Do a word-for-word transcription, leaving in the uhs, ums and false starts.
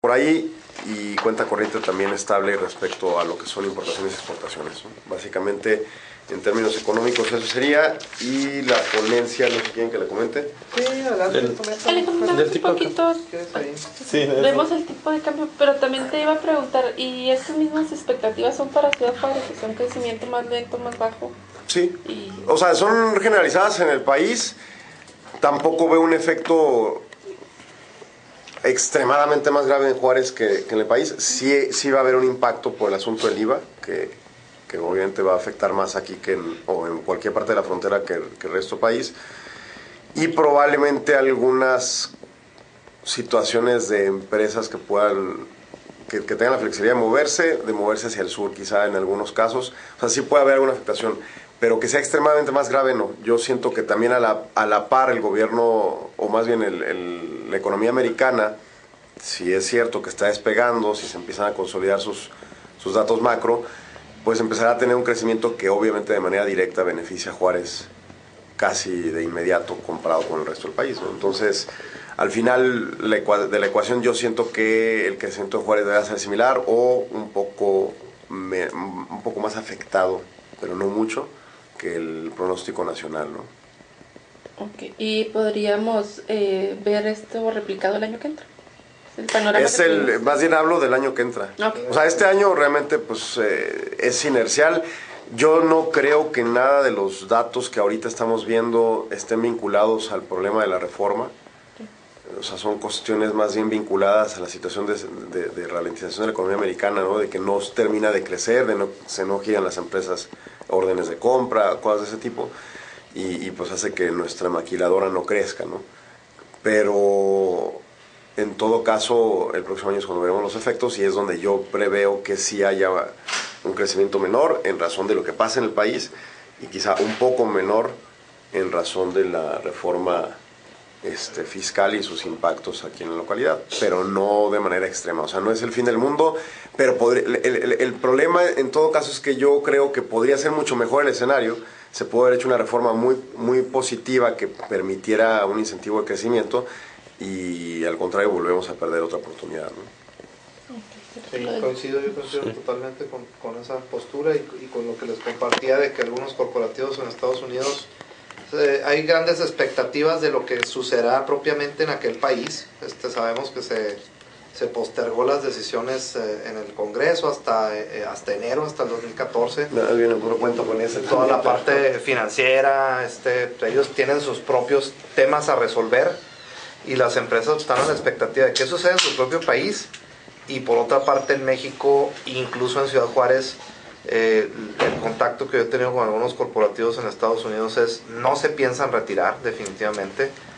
por ahí, y cuenta corriente también estable respecto a lo que son importaciones y exportaciones, ¿no? Básicamente, en términos económicos eso sería, y la ponencia, no sé si quieren que le comente. Sí, adelante. Del, Le comentamos un poquito. Sí, Vemos el tipo de cambio, pero también te iba a preguntar, ¿y estas mismas expectativas son para Ciudad Juárez, que son un crecimiento más lento, más bajo? Sí, Y... o sea, son generalizadas en el país. Tampoco veo un efecto extremadamente más grave en Juárez que, que en el país. Sí, sí va a haber un impacto por el asunto del I V A, que, que obviamente va a afectar más aquí que en, o en cualquier parte de la frontera que, que el resto del país. Y probablemente algunas situaciones de empresas que puedan, que, que tengan la flexibilidad de moverse, de moverse hacia el sur quizá en algunos casos. O sea, sí puede haber alguna afectación, pero que sea extremadamente más grave, no. Yo siento que también a la, a la par el gobierno, o más bien el, el, la economía americana, si es cierto que está despegando, si se empiezan a consolidar sus, sus datos macro, pues empezará a tener un crecimiento que obviamente de manera directa beneficia a Juárez casi de inmediato comparado con el resto del país, ¿no? Entonces, al final la de la ecuación yo siento que el crecimiento de Juárez debe ser similar o un poco, me, un poco más afectado, pero no mucho, que el pronóstico nacional, ¿no? Ok, ¿y podríamos eh, ver esto replicado el año que entra? El panorama es el, más bien hablo del año que entra. Okay. O sea, este año realmente pues eh, es inercial. Yo no creo que nada de los datos que ahorita estamos viendo estén vinculados al problema de la reforma. O sea, son cuestiones más bien vinculadas a la situación de, de, de ralentización de la economía americana, ¿no? De que no termina de crecer, de no se no giran las empresas órdenes de compra, cosas de ese tipo, y, y pues hace que nuestra maquiladora no crezca, ¿no? Pero en todo caso, el próximo año es cuando veremos los efectos, y es donde yo preveo que sí haya un crecimiento menor en razón de lo que pasa en el país, y quizá un poco menor en razón de la reforma Este, fiscal y sus impactos aquí en la localidad, pero no de manera extrema. O sea, no es el fin del mundo, pero podría, el, el, el problema en todo caso es que yo creo que podría ser mucho mejor el escenario. Se puede haber hecho una reforma muy, muy positiva que permitiera un incentivo de crecimiento, y al contrario volvemos a perder otra oportunidad, ¿no? Sí, coincido, yo coincido sí. totalmente con, con esa postura y, y con lo que les compartía de que algunos corporativos en Estados Unidos Eh, hay grandes expectativas de lo que sucederá propiamente en aquel país. Este, sabemos que se, se postergó las decisiones eh, en el Congreso hasta, eh, hasta enero, hasta el dos mil catorce. No, viene puro cuento con ese. Toda la parte financiera, este, ellos tienen sus propios temas a resolver, y las empresas están a la expectativa de qué sucede en su propio país. Y por otra parte en México, incluso en Ciudad Juárez, Eh, el contacto que yo he tenido con algunos corporativos en Estados Unidos es no se piensan retirar definitivamente.